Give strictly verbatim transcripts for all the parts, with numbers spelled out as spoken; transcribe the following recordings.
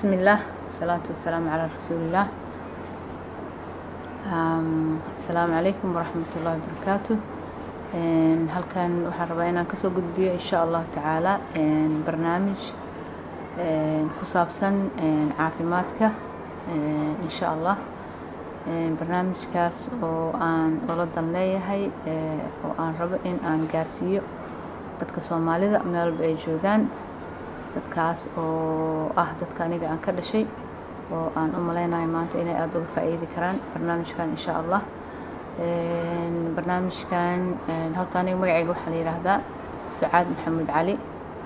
بسم الله والصلاة والسلام على رسول الله. السلام عليكم ورحمة الله وبركاته. halkan waxaan rabaa inaan kasoo gudbiyo insha Allah tacaala barnaamij ku saabsan caafimaadka insha Allah. barnaamijkaas oo aan waladan leeyahay oo aan rabo in aan gaarsiiyo dadka Soomaalida meel walba ay joogaan, dadkaas oo ah dadka aniga aan ka dhashay oo aan u maleynayo maanta inay aad uga faa'iidi karaan barnaamijkan insha Allah. barnaamijkan halkan magacayga waxa la yiraahdaa Sucaad Maxamed Cali.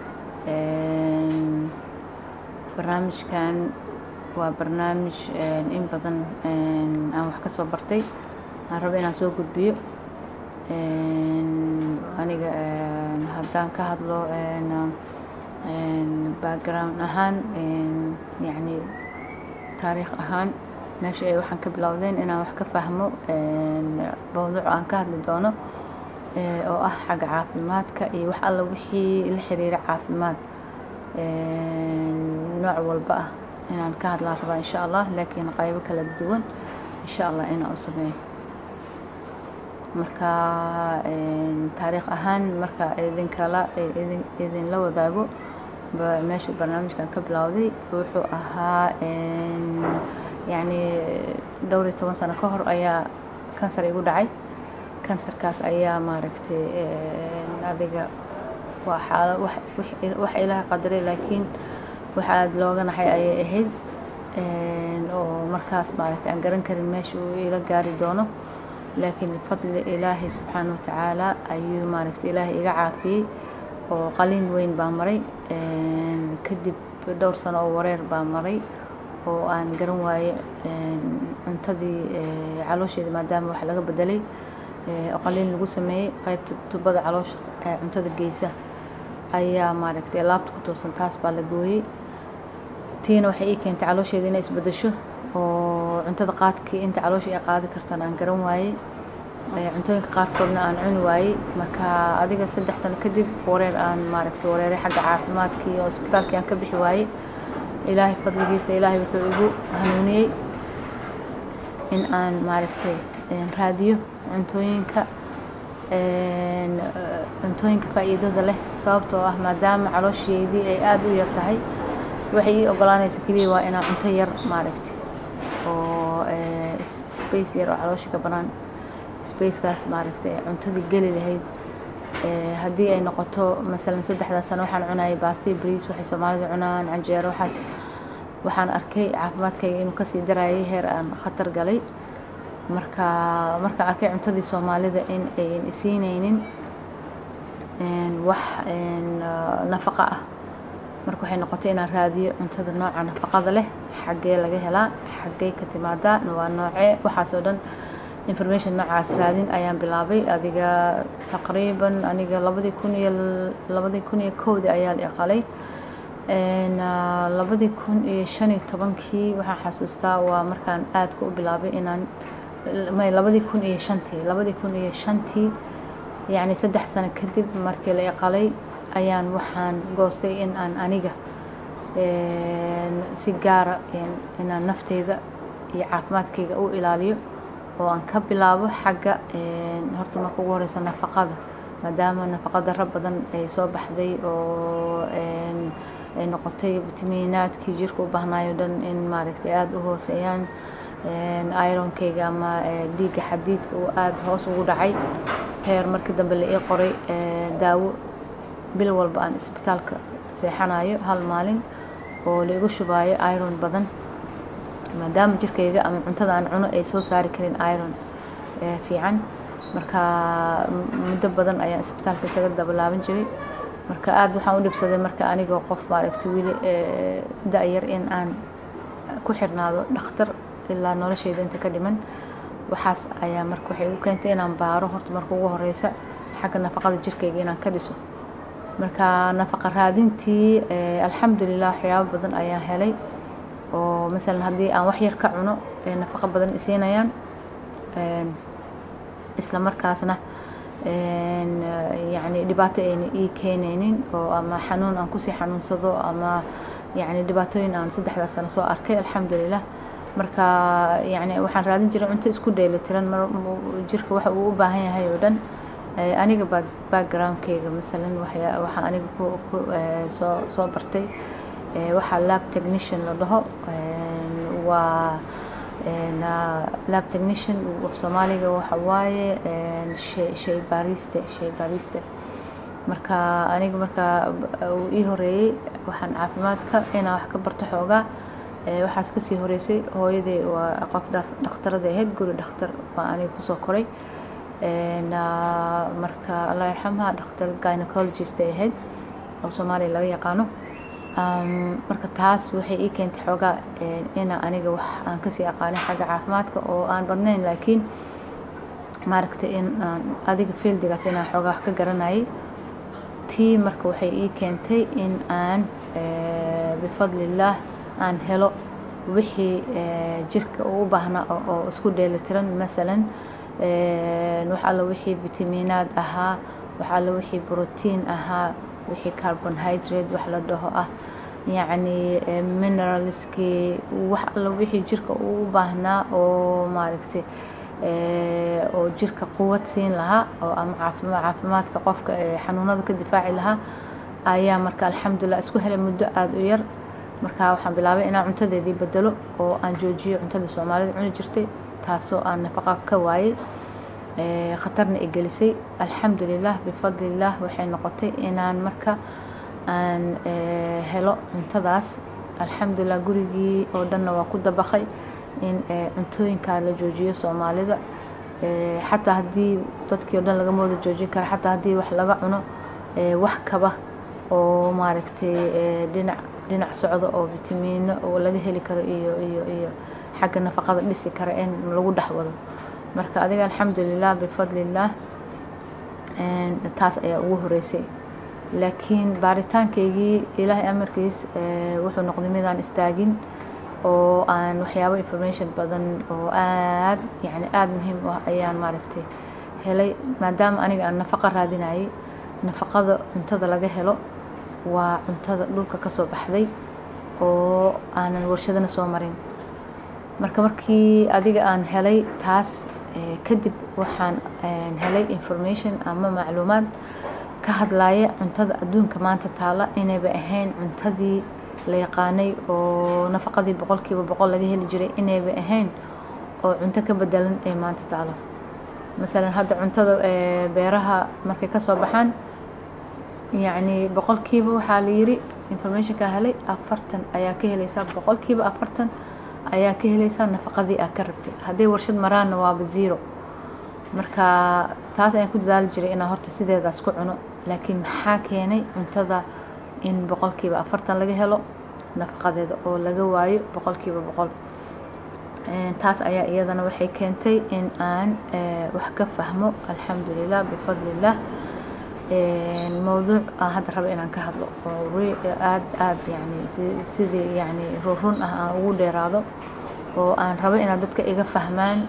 barnaamijkan waa barnaamij in badan aan wax ka soo bartay, aan rabo inaan soo gudbiyo. aniga haddaan ka hadlo background ahaan yani taariikh ahaan meesha ay waxaan ka bilowdeen inaan wax ka fahmo mowduuc aan ka hadli doono oo ah xagga caafimaadka iyo wax alla wixii la xiriira caafimaad nooc walba ah inaan ka hadlaan rabaa insha Allah, laakiin qaybo kala duwan insha Allah inaan u sameeyo. marka taariikh ahaan marka idin kala idin idin la wadaago meesha barnaamijkan ka bilowday wuxuu ahaa يعني دوري toban sano ka hor ayaa kansar igu dhacay. kansarkaas ayaa maaragtay adiga waa xaalad wax wax ilaahay qadaray, laakiin waxa aad looga naxay ayay ahayd oo markaas maaragtay aan garan karin meesha uu ila gaari doono, laakiin fadli ilaahay subxaanahu wa tacaala ayuu maaragtay ilaahay iga caafiyay oo qalin weyn baa maray. kadib dhowr sano oo wareer baa maray oo aan garan waaye cuntadii caloosheeda maadaama wax laga bedelay oo qalin lagu sameeyay qaybta tubada caloosha cuntada geysa ayaa maaragtay laabta ku toosan, taas baa la gooyay. tiina waxay ii keentay caloosheeda inay isbedesho oo cuntada qaadkii inta caloosha ay qaadi kartaan aan garan waaye, cuntooyinka qaarkoodna aan cuni waaye. marka adiga saddex sano kadib wareer aan maaragtay wareeray xagga caafimaadkii oo isbitaalkii aan ka bixi waaye. ilaahay fadligiisa ilaahay wuxuu igu hanuuniyay in aan maaragtay raadiyo cuntooyinka cuntooyinka faa'iidada leh, sababtoo ah maadaama caloosheedii ay aad u yar tahay waxay ii ogolaanaysa kaliya waa inaan cunto yar maaragtay oo space yar oo caloosha ka banaan spacekaas maaragtay cuntadii geli lahayd. haddii ay noqoto masalan saddexda sano waxaan cunayay baasti bariis waxay Soomaalidu cunaan canjeero waxaas, waxaan arkay caafimaadkayga inuu kasii darayay heer aan khatar galay. marka markaan arkay cuntadii Soomaalida in ay isiinaynin wax nafaqo ah, marka waxay noqotay inaan raadiyo cuntada nooca nafaqada leh, xaggee laga helaa, xaggee ka timaadaa, waa noocee, waxaas oo dhan information noocaas raadin ayaan bilaabay. adiga taqriiban aniga labadii kun iyo labadii kun iyo kowdii ayaa la qalay. labadii kun iyo shan iyo tobankii waxaan xasuustaa waa markaan aad ku bilaabay inaan may labadii kun iyo shantii labadii kun iyo shantii yani saddex sano kadib markii la qalay ayaan waxaan goostay in aan aniga si gaar ah inaan nafteyda iyo caafimaadkayga u ilaaliyo oo aan ka bilaabo xagga horta marka ugu horeysa nafaqada, maadaama nafaqa darro badan ay soo baxday oo ay noqotay vitaminaadkii jirka u baahnayo dhan in maaragtay aad u hooseeyaan. ironkayga ama dhiigga xadiidka uu aad hoos ugu dhacay heer markii dambe la ii qoray daawo bil walba aan isbitaalka seexanayo hal maalin oo la igu shubaayo iron badan, maadaama jirkayga ama cuntada aan cuno ay soo saari karin iron fiican. marka muddo badan ayaan isbitaalka isaga dabalaaban jiray. marka aad waxaan u dhibsaday marka anigoo qof maaragtay wili da'yar in aan ku xirnaado dhakhtar ilaa noloshayda inta ka dhiman. waxaas ayaa marka waxay u keentay inaan baaro horta marka ugu horeysa xagga nafaqada jirkayga inaan ka dhiso. marka nafaqa raadintii alxamdulillah waxyaabo badan ayaan helay oo مثلا haddii aan wax yar ka cuno nafaqo badan isiinayaan isla markaasna يعني dhibaato ayna ii keenaynin oo ama xanuun aan ku sii xanuunsado ama يعني dhibaatooyin aan saddexdaas sano soo arkay alxamdulilah marka yani waxaan raadin jiray cunto isku dheelitiran jirka waxa uu u baahan yahay oo dhan aniga backgroundkayga masalan waxaan aniga ku soo soo bartay waxa lab technician la dhaho waa lab technician Soomaaliga waxa waaye shay baariste shay baariste marka aniga marka uu ii horeeyay waxaan caafimaadka inaan wax ka barto xoogaa waxaas ka sii horeysay hooyaday waa qof dhakhtarada ahayd guri dhakhtar waa aniga ku soo koray marka Allah yarxamha dhakhtar gynecologist ahayd oo Soomaaliya laga yaqaano marka taas waxay ii keentay xoogaa in aniga wax aan ka sii aqaanay xagga caafimaadka oo aan badnayn laakiin maaragtay in adiga fieldigaas inaan xoogaa wax ka garanayay tii marka waxay ii keentay in aan bifadlillah aan helo wixii jirka uu u baahnaa oo isku dheelitiran masalan wax alla wixii fitamiinaad ahaa wax alla wixii protein ahaa wixii carbohydrate wax la dhaho ah yani mineralski wax alla wixii jirka uu u baahnaa oo maaragtay oo jirka quwad siin lahaa oo ama caafimaadka qofka xanuunada ka difaaci lahaa ayaa marka alxamdulillah isku helay muddo aad u yar marka waxaan bilaabay inaan cuntadeedii bedelo oo aan joojiyo cuntada Soomaalida cuni jirtay taasoo aan nafaqo ka waayay khatarna ay gelisay alxamdulillah bifadlillah waxay noqotay inaan marka aan helo cuntadaas alxamdulillah gurigii oo dhanna waa ku dabaqay in cuntooyinka la joojiyo Soomaalida xataa hadii dadkii oo dhan laga moodo joojin kara xataa hadii wax laga cuno wax kaba oo maaragtay dhinac dhinac socdo oo fitamiino oo laga heli karo iyo iyo iyo xagga nafaqada dhisi kara in lagu dhaxwado marka adiga alxamdulillah bifadlillah taas ayaa ugu horeysay laakiin baaritaankaygii ilaahay amarkiis wuxuu noqday mid aan istaagin oo aan waxyaabo information badan oo aad yani aad muhiim u ah ayaan maaragtay helay maadaama aniga aan nafaqo raadinayay nafaqada cuntada laga helo waa cuntada dhulka ka soo baxday oo aanan warshadana soo marin marka markii adiga aan helay taas kadib waxaan helay information ama macluumaad ka hadlaya cuntada adduunka maanta taala inayba ahayn cuntadii la yaqaanay oo nafaqadii boqolkiiba boqol laga heli jiray inayba ahayn oo cunto ka bedelan ay maanta taalo masalan hadda cuntada beeraha markay ka soo baxaan يعني boqolkiiba waxaa la yiri information ka helay afartan ayaa ka helaysa boqolkiiba afartan ayaa ka helaysa nafaqadii aad ka rabtay hadii warshad maraan waa zero marka taas ayaan ku dadaal jiray inaan horta sideedaas ku cuno laakiin maxaa keenay cuntada in boqolkiiba afartan laga helo nafaqadeeda oo laga waayo boqolkiiba boqol taas ayaa iyadana waxay keentay in aan wax ka fahmo alxamdulillah bifadlillah الموضوع هذا ربي أنا كهذا وآد آد يعني سيدي يعني رون أه أقول هذا وأنا ربي أنا دتك إيجا فهمان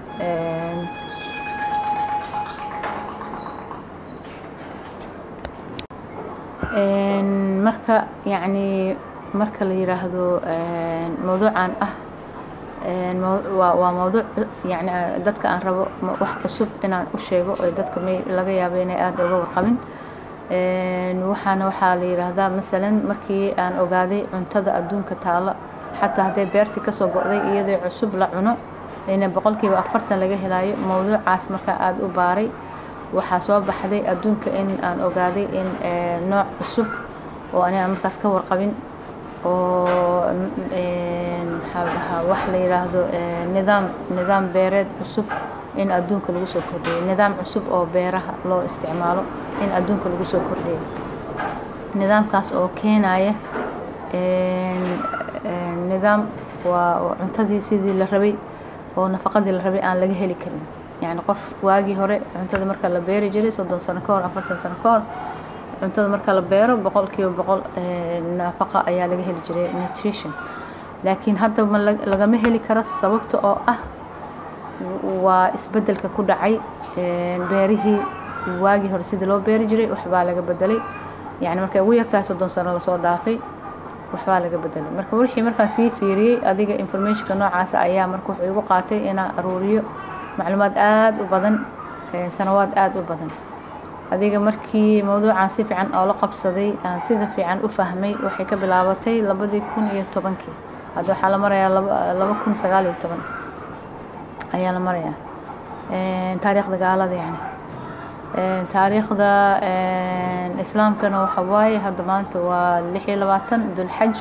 مركا يعني مركا اللي يراهدو موضوع عن أه وموضوع يعني dadka aan rabo wax cusub inaan u sheego oo dadka may laga yaabo inay aad uga warqabin een waxaana waxa la yiraahdaa midalan markii aan ogaaday cuntada adduunka taala xataa haday beerti ka soo go'day iyadoo cusub la cuno in boqolkiiba afartan laga helayo mawduucaas marka aad u baaray waxa soo baxday adduunka in aan ogaaday in nooc cusub oo aan markaas ka warqabin oo een wax la yiraahdo nidaam nidaam beereed cusub in adduunka lagu soo kordhiyo nidaam cusub oo beeraha loo isticmaalo in adduunka lagu soo kordhiyo nidaamkaas oo keenaya een nidaam waa cuntadii sidii la rabay oo nafaqadii la rabay aan laga heli karin yani qof waagi hore cuntada marka la beeri jiray soddon sano ka hor afartan sano ka hor cuntada marka la beero boqolkiiba boqol nafaqo ayaa laga heli jiray nutrition laakiin hadda lagama heli karo sababta oo ah waa isbedelka ku dhacay beerihii waagi hore sidii loo beeri jiray waxba laga bedelay yani marka ugu yartahay soddon sano la soo dhaafay waxbaa laga bedelay marka wixii markaan sii fiiriyey adiga informationka noocaas ayaa marka wuxuu igu qaatay inaan aruuriyo macluumaad aad u badan sanawaad aad u badan adiga markii mawduucan si fiican oo la qabsaday aan sida fiican u fahmay waxay ka bilaabatay labadii kun iyo tobankii hadda waxaa la marayaa laba kun sagaal iyo toban ayaa la marayaa taariikhda gaalada yani taariikhda islaamkana waxa waaye hadda maanta waa lix iyo labaatan dulxaj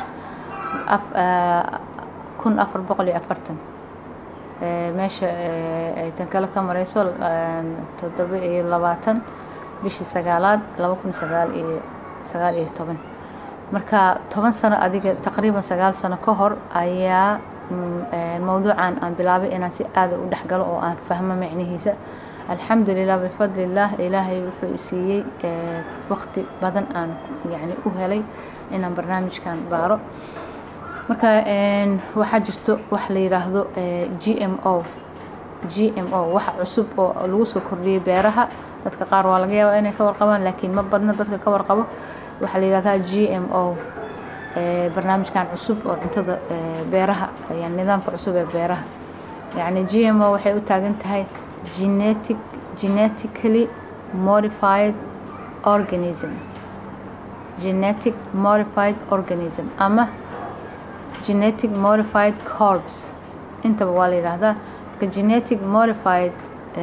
kun afar boqol iyo afartan meesha ay tan kale ka marayso toddoba iyo labaatan bishii sagaalaad laba kun sagaal iyo sagaal iyo toban marka toban sano adiga taqriiban sagaal sano ka hor ayaa mawduucan aan bilaabay inaan si aad u dhaxgalo oo aan fahmo macnihiisa alxamdulilah bifadlillaah ilaahay wuxuu siiyey waqti badan aan yani u helay inaan barnaamijkan baaro marka waxaa jirto wax la yiraahdo G M O G M O waxa cusub oo lagu soo kordhiyay beeraha dadka qaar waa laga yaabaa inay ka warqabaan laakiin ma badna dadka ka warqabo waxa la yiraahdaa G M O barnaamijkan cusub oo cuntada beeraha yani nidaamka cusub ee beeraha yani G M O waxay u taagan tahay genetic genetically modified organism genetic modified organism ama genetic modified crops intaba waa la yiraahdaa genetic modified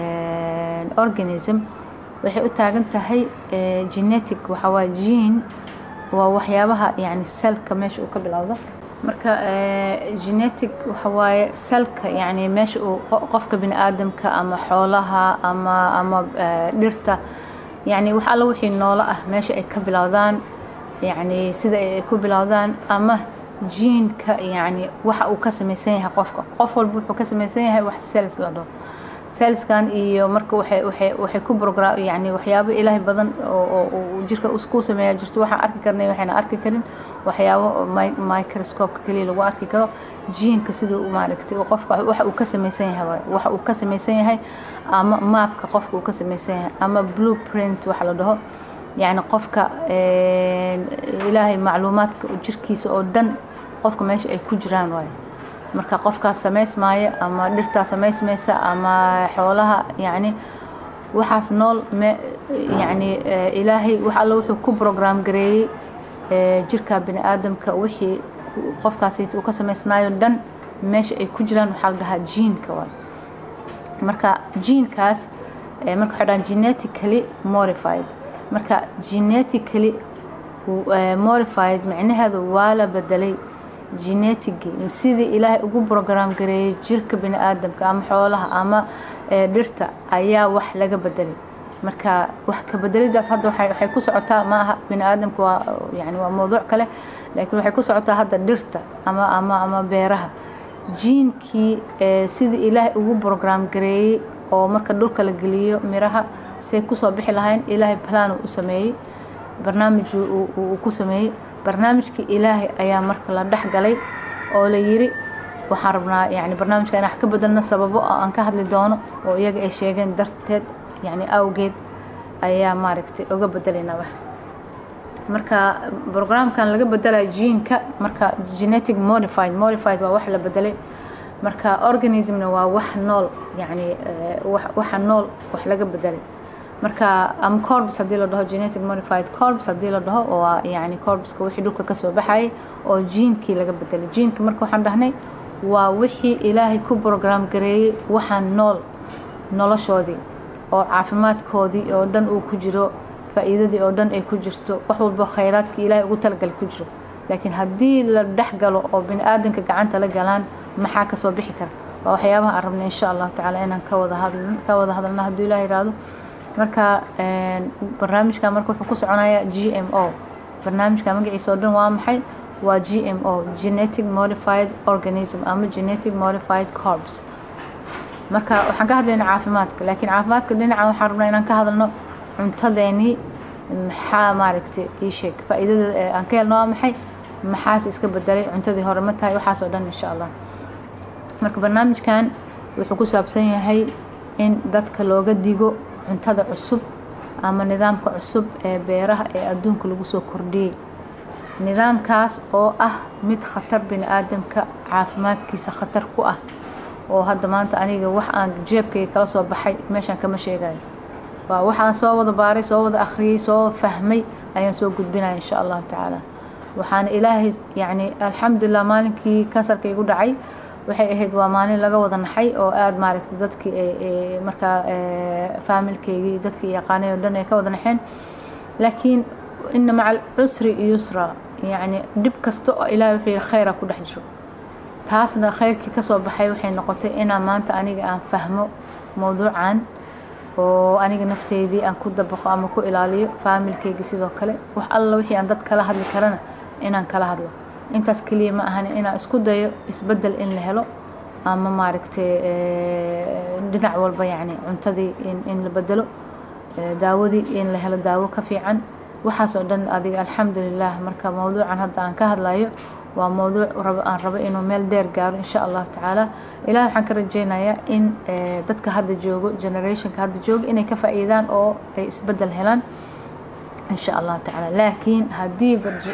organism waxay u taagan tahay genetic waxa waa gene waa waxyaabaha yani cellka meesha uu ka bilowdo marka genetic waxa waaye cellka yani meesha uu qofka bini aadamka ama xoolaha ama ama dhirta yani wax alla wixii noolo ah meesha ay ka bilowdaan yani sida ay ku bilowdaan ama gene-ka yani waxa uu ka samaysan yahay qofka qof walba wuxuu ka samaysan yahay wax cells la dhaho cellskan iyo marka waxay waxay waxay ku program yani waxyaabo ilaahay badan oo jirka isku sameeya jirto waxa arki karnay waxayna arki karin waxyaabo microscope kaliya lagu arki karo gene-ka sidoo uu maaragtay qofka waxa uu ka samaysan yahay waxa uu ka samaysan yahay ama mapka qofka uu ka samaysan yahay ama blueprint waxa la dhaho yani qofka ilaahay macluumaadka jirkiisa oo dhan qofka meesha ay ku jiraan waay marka qofka sameysmaayo ama dhirta sameysmaysa ama xoolaha yani waxaas nool yani ilaahay wax alla wuxuu ku program gareeyay jirka bini aadamka wixii qofkaas uu ka sameysnaayo dhan meesha ay ku jiraan waxa la dhahaa gene-ka waay marka gene-kaas marka waxa dhan genetically modified marka genetically modified macnaheedu waa la bedelay genetic sidii ilaahay ugu program gareeyay jirka bini aadamka ama xoolaha ama dhirta ayaa wax laga bedelay marka wax ka bedelidaas hadda waxay waxay ku socotaa ma aha bini aadamku waa yani waa mowduuc kale laakiin waxay ku socotaa hadda dhirta ama ama ama beeraha gene-kii sidii ilaahay ugu program gareeyay oo marka dhulka la geliyo miraha say ku soo bixi lahayn ilaahay plan uu sameeyay barnaamij uu ku sameeyay barnaamijkii ilaahay ayaa marka la dhaxgalay oo la yiri waxaan rabnaa yani barnaamijka inaan ka bedelno sababo aan ka hadli doono oo iyaga ay sheegeen darteed yani awgeed ayaa maaragtay uga bedelayna wax marka programkan laga bedelayo gene-ka marka genetic modified modified waa wax la bedelay marka organismna waa wax nool yani waxa nool wax laga bedelay marka am corpus hadii la dhaho genetic modified corpus hadii la dhaho oo yani corpuska wixii dhulka ka soo baxay oo gene-kii laga bedelay gene-ka marka waxaan dhahnay waa wixii ilaahay ku program gareeyay waxaan nool noloshoodii oo caafimaadkoodii oo dhan uu ku jiro faa'iidadii oo dhan ay ku jirto wax walba khayraadkii ilaahay ugu talagal ku jiro laakiin hadii la dhaxgalo oo bini aadamka gacanta la galaan maxaa ka soo bixi kara waa waxyaabaha aan rabnay insha Allah taala inaan ka wada hadalno ka wada hadalno hadii ilaahay yiraahdo marka barnaamijka marka wuxuu ku soconayaa G M O barnaamijka magaciisa oo dhan waa maxay waa G M O genetic modified organism ama genetic modified crops marka waxaan ka hadlaynaa caafimaadka laakiin caafimaadka dhinaca waxaan rabnaa inaan ka hadalno cuntadeeni maxaa maaragtay ii sheeg faa'iidada aan ka helno waa maxay maxaas iska bedelay cuntadii hore ma tahay waxaas oo dhan insha Allah marka barnaamijkan wuxuu ku saabsan yahay in dadka looga digo cuntada cusub ama nidaamka cusub ee beeraha ee adduunka lagu soo kordhiyay nidaamkaas oo ah mid khatar bini aadamka caafimaadkiisa khatar ku ah oo hadda maanta aniga wax aan jeebkayga kala soo baxay meeshaan kama sheegayo waa waxaan soo wada baaray soo wada akhriyay soo fahmay ayaan soo gudbinaya insha Allah taala waxaan ilaahay yani alxamdulillah maalinkii kansarka igu dhacay waxay ahayd waa maalin laga wada naxay oo aad maaragtay dadkii ee marka familkeygii dadkii yaqaanay oo dhan ay ka wada naxeen laakiin inna maca al-usri yusra yani dib kasto oo ilaahay wixii khayr ku dhex jiro taasna khayrkii ka soo baxay waxay noqotay inaan maanta aniga aan fahmo mawduucan oo aniga nafteedii aan ku dabaqo ama ku ilaaliyo familkeyga sidoo kale wax alla wixii aan dad kala hadli karana inaan kala hadlo intaas kaliya ma ahan inaan isku dayo isbedel in la helo ama maaragtay dhinac walba yani cuntadii in in la bedelo daawadii in la helo daawo ka fiican waxaas oo dhan adiga alxamdulillah marka mawduucan hadda aan ka hadlayo waa mawduuc rabo aan rabo inuu meel dheer gaaro insha Allah taala ilaahay waxaan ka rajeynayaa in dadka hadda joogo generationka hadda joogo inay ka faa'iidaan oo ay isbedel helaan insha Allah taala laakiin hadii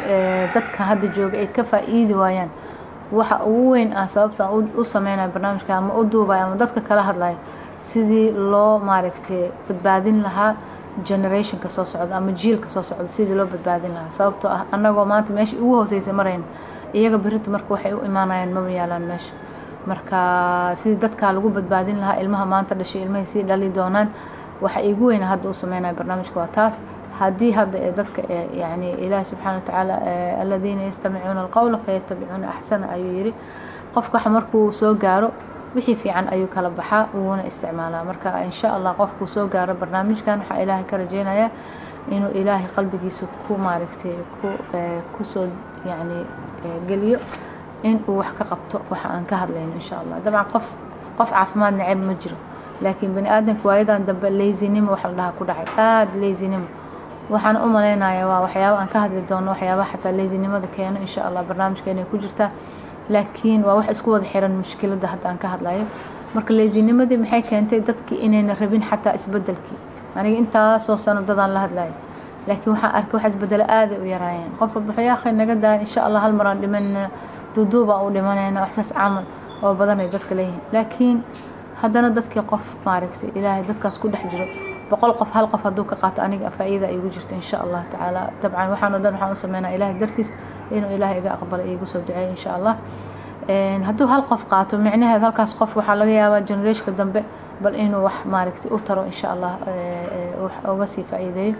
dadka hadda joogo ay ka faa'iidi waayaan waxa ugu weyn aan sababta u sameeyay barnaamijka ama u duubay ama dadka kala hadlay sidii loo maaragtay badbaadin lahaa generationka soo socda ama jiilka soo socda sidii loo badbaadin lahaa sababtoo ah anagoo maanta meeshii ugu hooseysay marayna iyaga berito marka waxay u imaanayaan ma yaalaan meesha marka sidii dadka lagu badbaadin lahaa ilmaha maanta dhashay ilmaha si dhali doonaan waxa igu weyn hadda u sameeyay barnaamijka waa taas hadii hadda dadka yani ilaahay subhanahu wa ta'ala alladina yastami'una alqawla fayattabi'una ahsana ayuu yiri qofka markuu soo gaaro wixii fiican ayuu kala baxaa uuna isticmaalaa marka insha Allah qofku soo gaaro barnaamijkan waxa ilaahay ka rajeynayaa inuu ilaahay qalbigiisa ku maaragtay ku ku soo yani galiyo in uu wax ka qabto waxa aan ka hadlayno insha Allah dabcan qof qof caafimaad nacib ma jiro laakiin bani aadamku waayadan dambe lazinimo waxa la dhaha ku dhacay aad lazinimo waxaan u maleynayaa waa waxyaabo aan ka hadli doono waxyaabo xataa lazinimada keeno insha Allah barnaamijkeena ku jirta laakiin waa wax isku wada xiran mushkilada hadda aan ka hadlayo marka lazinimada maxay keentay dadkii inayna rabin xataa isbedelkii aniga inta soo sano dadaan la hadlayo laakiin waxa arkay wax isbedel aad u yaraayeen qof waxay akhay naga daa insha Allah hal mar aan dhiman duduuba u dhimanayna waxsaas amal oo badan ay dadka leeyihiin laakiin haddana dadkii qof maaragtay ilaahay dadkaas ku dhex jiro boqol qof hal qof haduu ka qaato aniga faa'iido ay ugu jirto insha Allah taala dabcan waxaan oo dhan waxaan u sameeynaa ilaahay dartiis inuu ilaahay iga aqbalo igu soo duceeyo insha Allah een haduu hal qof qaato macnaheedu halkaas qof waxa laga yaabaa generation dambe bal inuu wax maaragtay u taro insha Allah wax uga sii faa'iideeyo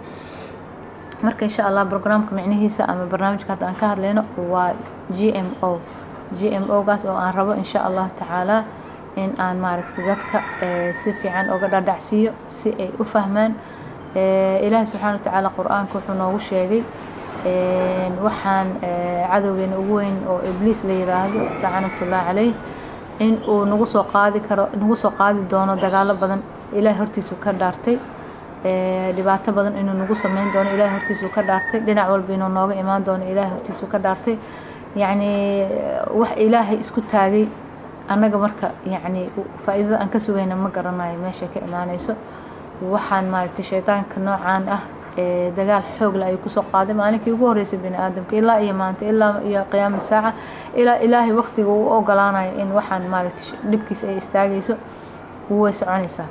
marka insha Allah barnaamijka macnihiisa ama barnaamijka hadda aan ka hadlayno waa G M O G M O gaas oo aan rabo insha Allah taala in aan maaragtay dadka si fiican uga dhadhacsiyo si ay u fahmaan ilaahay subhanahu wa ta'ala quraanka wuxuu noogu sheegay een waxaan cadawgeena ugu weyn oo ibliis la yiraahdo la'anatullahi alayhi in uu nagu soo qaadi karo nagu soo qaadi doono dagaalo badan ilaahay hortiisa ka dhaartay ee dhibaato badan inuu nagu sameyn doono ilaahay hortiisa ka dhaartay dhinac walba inuu nooga imaan doono ilaahay hortiisa ka dhaartay yani wax ilaahay isku taagay anaga marka yani faa'iidada aan ka sugayna ma garanayo meesha ka imaanayso waxaan maartay shaytaanka noocaan ah ee dagaal xoog la ay ku soo qaaday maalintii ugu horeysay bini aadamka ilaa iyo maanta ilaa iyo qiyaam saaca ilaa ilaahay waqtiga uu ogolaanayo in waxaan maartay dibkiisa ay istaagayso way soconaysaa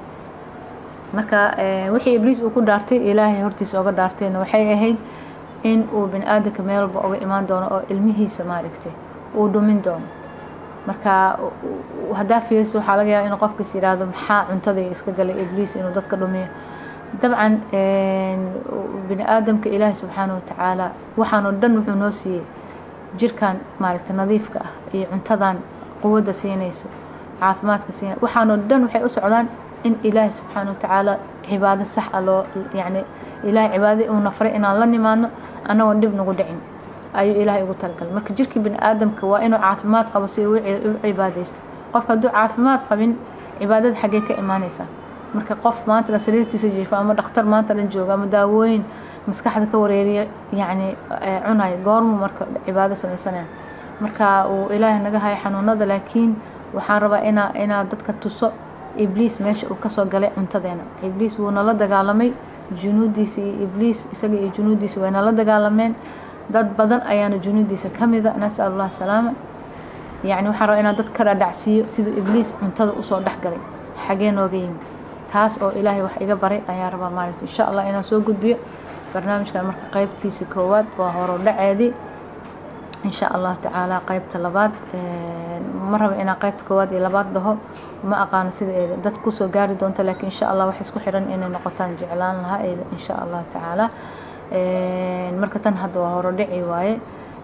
marka wixii ibliis uu ku dhaartay ilaahay hortiisa uga dhaartayna waxay ahayd in uu bini aadamka meel walba uga imaan doono oo ilmihiisa maartay uu dhumin doono marka hadaa fiirs waxa laga yaabaa in qofka yiraahdo maxaa cuntada iska galay ibliis inuu dadka dhumiyo dabcan bini aadamka ilaahay subhanahu wa ta'ala waxaan oo dhan wuxuu noo siiyay jirkan maaragtay nadiifka ah iyo cuntadan quwada siinayso caafimaadka siinay waxaan oo dhan waxay u socdaan in ilaahay subhanahu wa ta'ala cibaado sax ah loo yani ilaahay cibaado uu nafray inaan la nimaano anagoo dib nagu dhicin ayuu ilaahay ugu talgal marka jirka bini aadamka waa inuu caafimaad qabo si uu cibaadeysto qofka hadduu caafimaad qabin cibaadada xagee ka imaanaysaa marka qof maanta la sariirtiisa jiifo ama dhakhtar maanta dhan jooga ama daawooyin maskaxda ka wareeriya yani cunay goormo marka cibaado sameeysan marka uu ilaahay naga hay xanuunada laakiin waxaan rabaa ina ina dadka tuso ibliis meesha uu ka soo galay cuntadeena ibliis wuu nala dagaalamay junuudiisi ibliis isaga iyo junuudiisi way nala dagaalameen dad badan ayaana junuudiisa kamida nas'al Allah salaama يعني waxaan rabaa inaan dad kala dhacsiyo sida ibliis cuntada u soo dhaxgalay xagee nooga yimid taas oo ilaahay wax iga baray ayaan rabaa maalinta insha Allah inaan soo gudbiyo barnaamijkan marka qaybtiisa koowaad waa horo dhaceedii insha Allah taala qaybta labaad ma raba inaan qaybta koowaad iyo labaad dhaho ma aqaan sida ay dad ku soo gaari doonto laakiin insha Allah wax isku xiran inay noqotaan jeclaan lahaa insha Allah taala marka tan hadda waa horo dhici waaye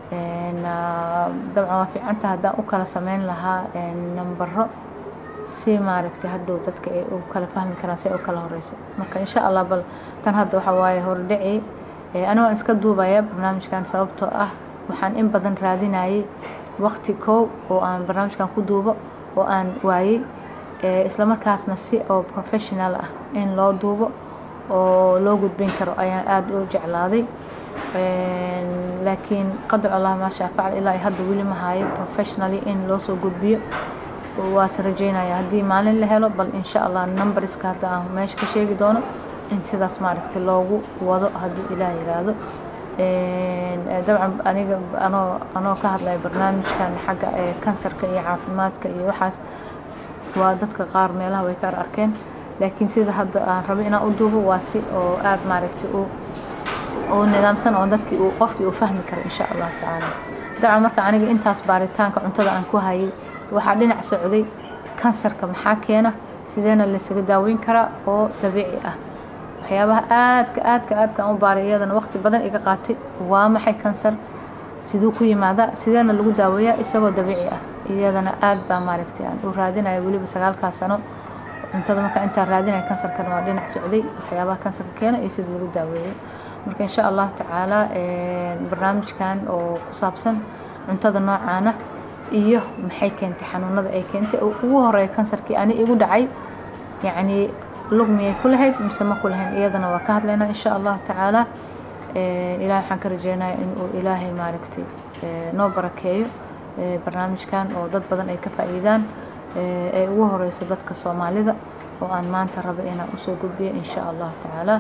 dabcan waa fiicanta haddaan u kala sameyn lahaa nambaro si maaragtay hadhow dadka ay u kala fahmi karaan si ay u kala horeyso marka insha Allah bal tan hadda waxa waaye hor dhici aniga waan iska duubaya barnaamijkan sababtoo ah waxaan in badan raadinayay waqti koow oo aan barnaamijkan ku duubo oo aan waayay isla markaasna si oo professional ah in loo duubo oo loo gudbin karo ayaan aad u jeclaaday laakiin qadar Allah ma sha facal ilaa hadda wili ma hayo professionally in loo soo gudbiyo waa sarjeynaya hadii maalin la helo bal insha Allah numberska hadda aan meesha ka sheegi doono in sidaas maaragtay loogu wado hadii Ilaahay yiraahdo dabcan aniga anoo anoo ka hadlay barnaamijkan xagga kansarka iyo caafimaadka iyo waxaas waa dadka qaar meelaha way ka arkeen laakiin sida hadda aan rabo inaan u duubo waa si oo aad maaragtay oo oo nidaamsan oo dadkii uu qofkii uu fahmi karo insha Allah taala dabcan marka aniga intaas baaritaanka cuntada aan ku hayay waxa dhinac socday kansarka maxaa keena sideena la isaga daaweyn karaa oo dabiici ah waxyaabaha aadka aadka aadka u baariyadana waqti badan iga qaatay waa maxay kansar sidoo ku yimaada sideena lagu daaweeyaa isagoo dabiici ah iyadana aad baa maaragtay aan u raadinayo waliba sagaalka sano cuntada marka inta raadinayo kansarka waa dhinac socday waxyaabaha kansarka keena iyo sida lagu daaweeyo marka insha Allah taala barnaamijkan oo ku saabsan cuntada noocaana iyo maxay keentay xanuunada ay keentay oo ugu horeey kansarkii ani igu dhacay yani lugmiyay ku lahayd mise ma ku lahayn iyadana waa ka hadlaynaa insha Allah taala ilaahay waxaan ka rajeynayaa in uu ilaahay maaragtay noo barakeeyo barnaamijkan oo dad badan ay ka faa'iidaan ee ugu horeyso dadka Soomaalida oo aan maanta rabo inaan u soo gudbiyo insha Allah taala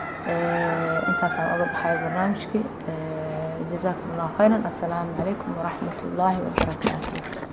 intaas aan uga baxay barnaamijkii جزاكم الله خيرا السلام عليكم ورحمة الله وبركاته